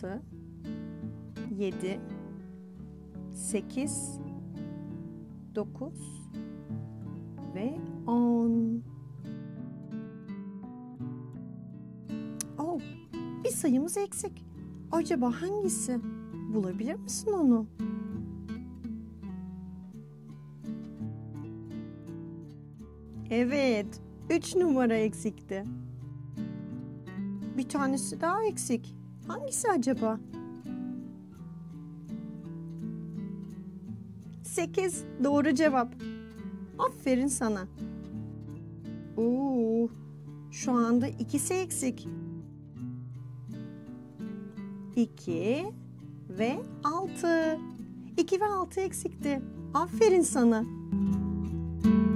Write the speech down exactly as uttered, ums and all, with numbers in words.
altı, yedi, sekiz, dokuz ve on. Oh, bir sayımız eksik. Acaba hangisi? Bulabilir misin onu? Evet, üç numara eksikti. Bir tanesi daha eksik. Hangisi acaba? sekiz doğru cevap. Aferin sana. Oo, şu anda ikisi eksik. iki ve altı. iki ve altı eksikti. Aferin sana.